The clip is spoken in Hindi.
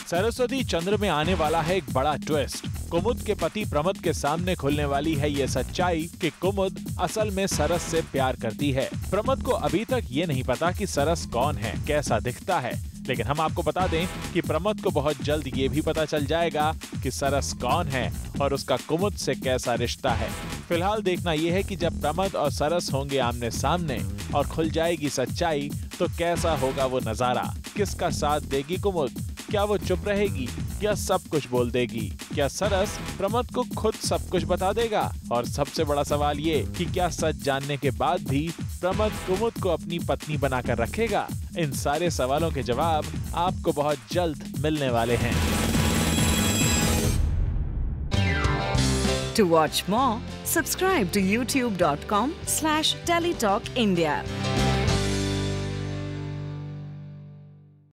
सरस्वती चंद्र में आने वाला है एक बड़ा ट्विस्ट। कुमुद के पति प्रमद के सामने खुलने वाली है ये सच्चाई कि कुमुद असल में सरस से प्यार करती है। प्रमद को अभी तक ये नहीं पता कि सरस कौन है, कैसा दिखता है, लेकिन हम आपको बता दें कि प्रमद को बहुत जल्द ये भी पता चल जाएगा कि सरस कौन है और उसका कुमुद से कैसा रिश्ता है। फिलहाल देखना यह है कि जब प्रमद और सरस होंगे आमने सामने और खुल जाएगी सच्चाई तो कैसा होगा वो नजारा। किसका साथ देगी कुमुद? क्या वो चुप रहेगी या सब कुछ बोल देगी? क्या सरस प्रमद को खुद सब कुछ बता देगा? और सबसे बड़ा सवाल ये कि क्या सच जानने के बाद भी प्रमद कुमुद को अपनी पत्नी बनाकर रखेगा? इन सारे सवालों के जवाब आपको बहुत जल्द मिलने वाले हैं। To watch more, subscribe to youtube.com/teletalkindia.